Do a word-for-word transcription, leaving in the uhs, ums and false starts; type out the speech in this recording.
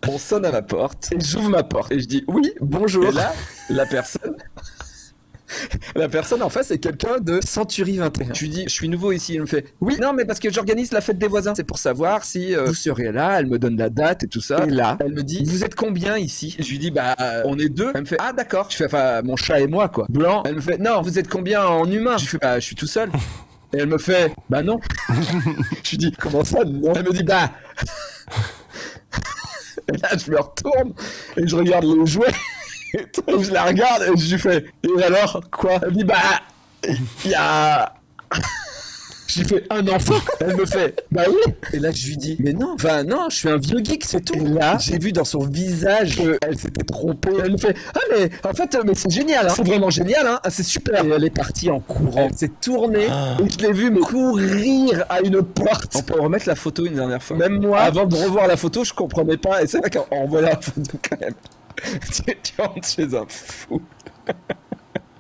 On sonne à ma porte, et j'ouvre ma porte, et je dis oui, bonjour. Et là, la personne... La personne en face c'est quelqu'un de Century vingt et un. Je lui dis, je suis nouveau ici. Elle me fait, oui, non, mais parce que j'organise la fête des voisins. C'est pour savoir si euh, vous seriez là. Elle me donne la date et tout ça. Et là, elle me dit, vous êtes combien ici? Je lui dis, bah, euh, on est deux. Elle me fait, ah, d'accord. Je fais, enfin, mon chat et moi, quoi. Blanc. Elle me fait, non, vous êtes combien en humain? Je lui fais, bah, je suis tout seul. Et elle me fait, bah, non. Je lui dis, comment ça, non? Elle me dit, bah. Et là, je me retourne et je regarde les jouets. Et je la regarde et je lui fais, et alors, quoi? Elle me dit, bah, il y a... Je lui fais, un enfant? Elle me fait, bah oui. Et là, je lui dis, mais non, enfin non, je suis un vieux geek, c'est tout. Et là, j'ai vu dans son visage qu'elle s'était trompée. Elle me fait, ah mais, en fait, mais c'est génial, hein. C'est vraiment génial, hein. C'est super. Et elle est partie en courant. Elle s'est tournée et je l'ai vue, mais courir à une porte. On peut remettre la photo une dernière fois. Même moi, avant de revoir la photo, je comprenais pas. Et c'est vrai qu'on revoit la photo quand même. Tu rentres chez un fou.